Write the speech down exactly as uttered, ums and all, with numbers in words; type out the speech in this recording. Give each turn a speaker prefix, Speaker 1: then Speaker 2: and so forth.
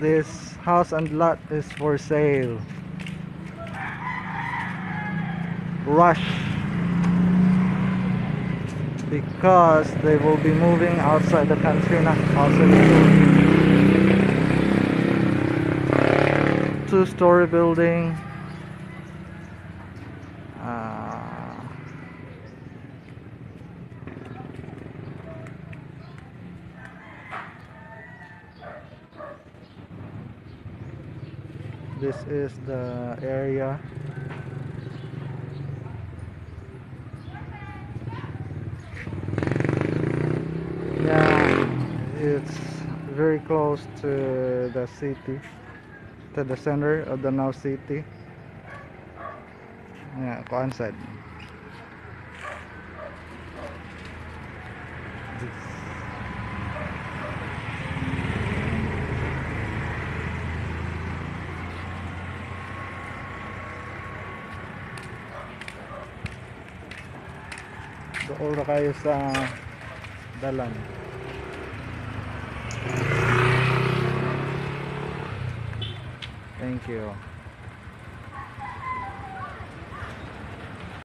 Speaker 1: this house and lot is for sale. Rush, because they will be moving outside the country na, outside the Philippines. Two-story building. Uh, this is the area. Yeah, it's very close to the city, to the center of the Davao City. Yeah, kuan side. Doon na kayo sa dalan. Thank you.